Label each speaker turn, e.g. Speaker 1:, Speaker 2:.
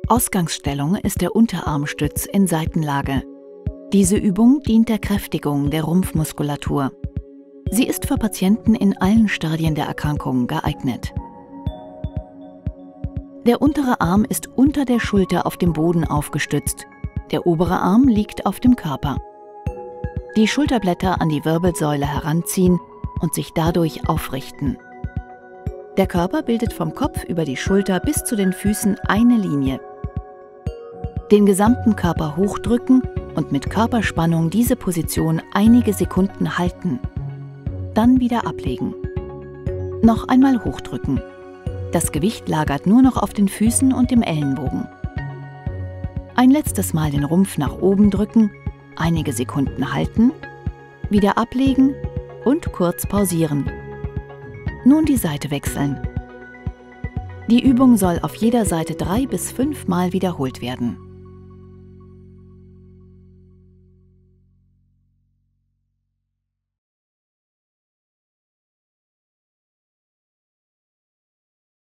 Speaker 1: Ausgangsstellung ist der Unterarmstütz in Seitenlage. Diese Übung dient der Kräftigung der Rumpfmuskulatur. Sie ist für Patienten in allen Stadien der Erkrankung geeignet. Der untere Arm ist unter der Schulter auf dem Boden aufgestützt. Der obere Arm liegt auf dem Körper. Die Schulterblätter an die Wirbelsäule heranziehen und sich dadurch aufrichten. Der Körper bildet vom Kopf über die Schulter bis zu den Füßen eine Linie. Den gesamten Körper hochdrücken und mit Körperspannung diese Position einige Sekunden halten. Dann wieder ablegen. Noch einmal hochdrücken. Das Gewicht lagert nur noch auf den Füßen und dem Ellenbogen. Ein letztes Mal den Rumpf nach oben drücken, einige Sekunden halten, wieder ablegen und kurz pausieren. Nun die Seite wechseln. Die Übung soll auf jeder Seite 3 bis 5 Mal wiederholt werden.